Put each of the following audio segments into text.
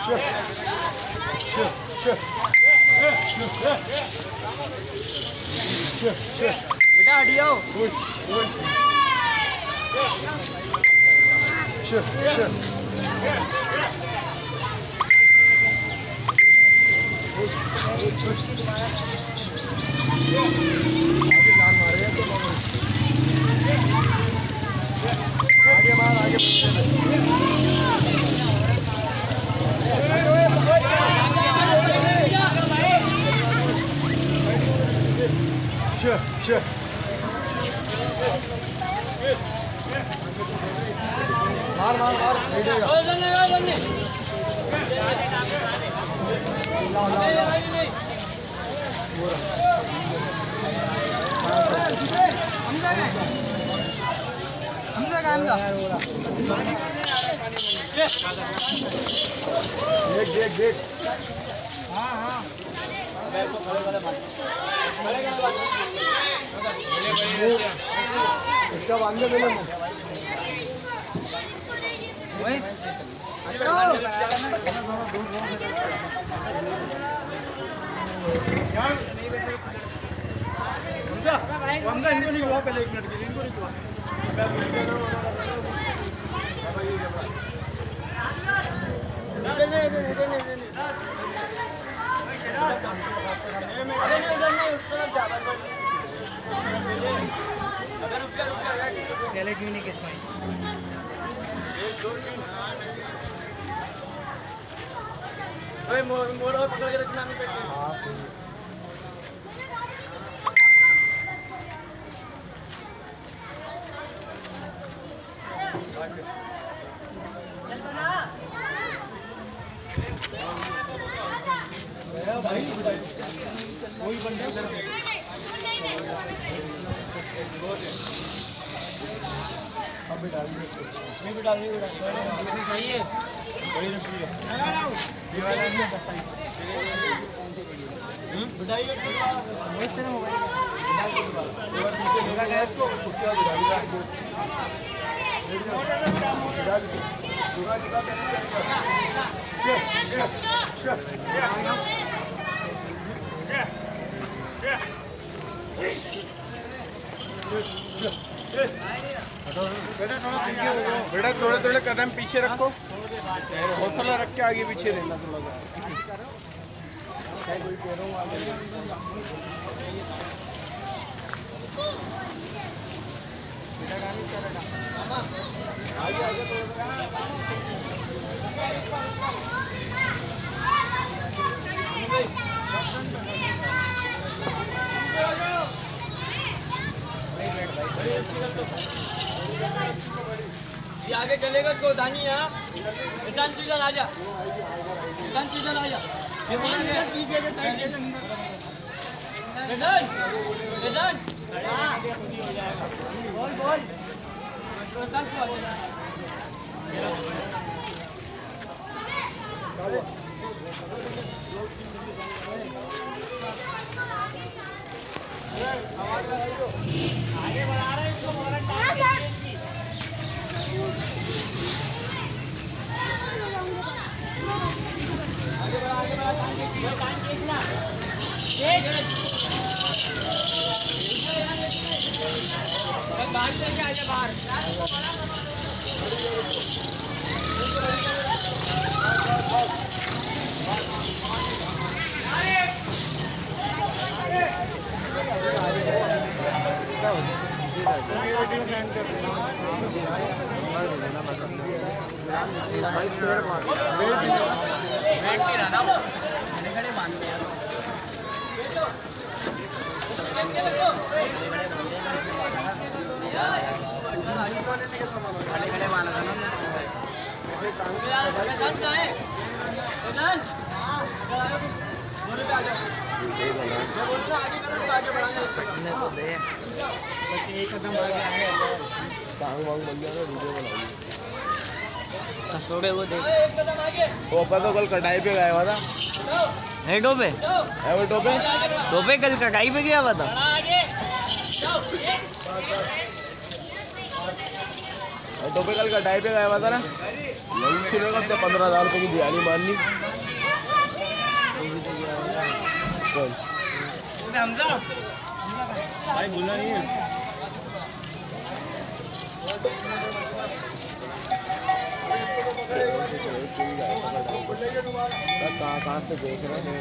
बेटा हटियो। आगे मार आगे मार मार मार देख देख हाँ हाँ इसका बांधे पहले इनको नहीं हुआ पहले 1 मिनट के लिए इनको नहीं हुआ पहले क्यों नहीं किस भाई मोड़ पकड़ के रखना नहीं पड़ेगा। वही बंदा अब डाल दिए नहीं बेटा नहीं बेटा सही है बड़ी रखी है ये वाला नहीं है सही बताइए इस तरह मोबाइल और पीछे लगा गया इसको उसके बाद डाल दिया पूरा दिखा बेटा थोड़े थोड़े कदम पीछे रखो हौसला रख के आगे पीछे रहना थोड़ा ये आगे चलेगा तो दानी यहाँ किसान सीजन आ जा किसान सीजन आ जा ये बोला गया बोल बोल आगे बढ़ा रहे इसको आगे बढ़ा टाइम खींचना बाहर लेके आजा बाहर एक कदम आगे आए टांग वांग बन गया ना वीडियो बनाइए कसोड़े वो देख वो तो कल कटाई पे गया हुआ था है टोपे है वो टोपे कल कटाई पे गया हुआ था टोपे कल कटाई पे गया हुआ था ना, सुनेगा तो 15,000 रुपये की दिहाड़ी मारनी। हमजा भाई भूलना नहीं है। कहाँ से देख रहे हैं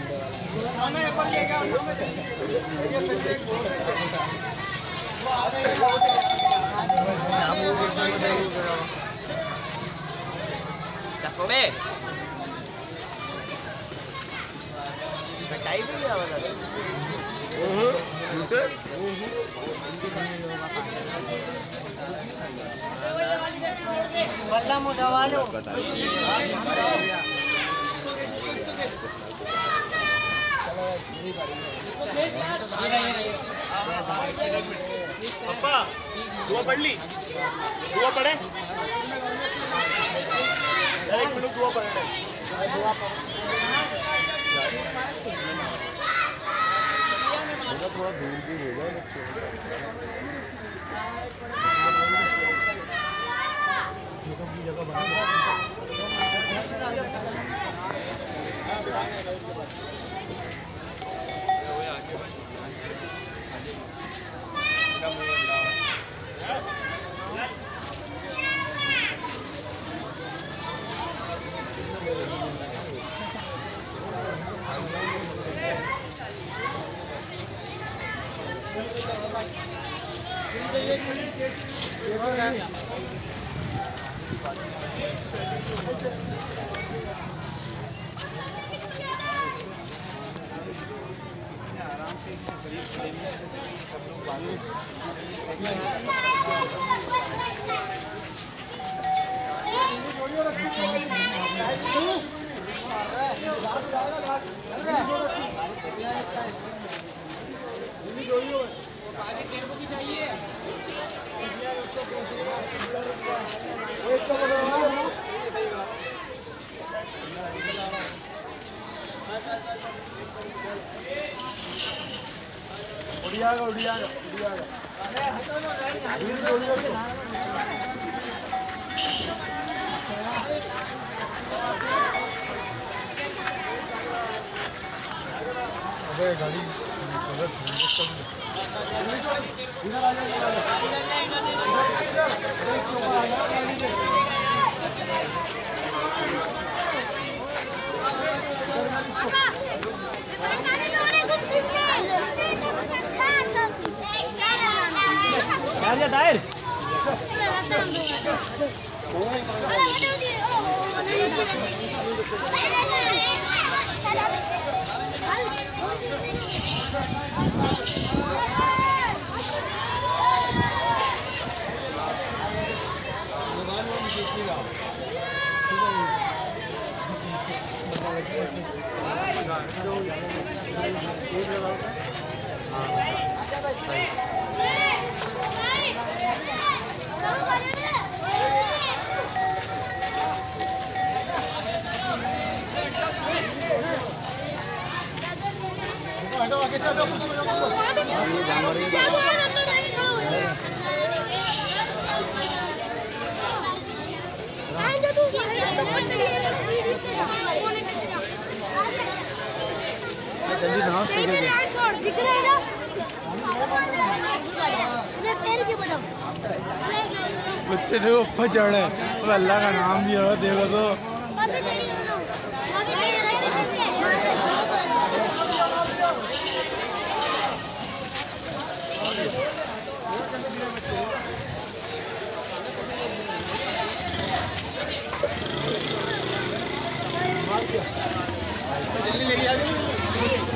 पापा दुआ पढ़ ली, दुआ पढ़े, एक मिनट दुआ पढ़े। थोड़ा दूर भी हो जाए। गाड़ी टायर बच्चे देखो ऊपर चढ़ रहे हैं, अल्लाह का नाम भी है, देखो तो जल्दी लेके आ गई।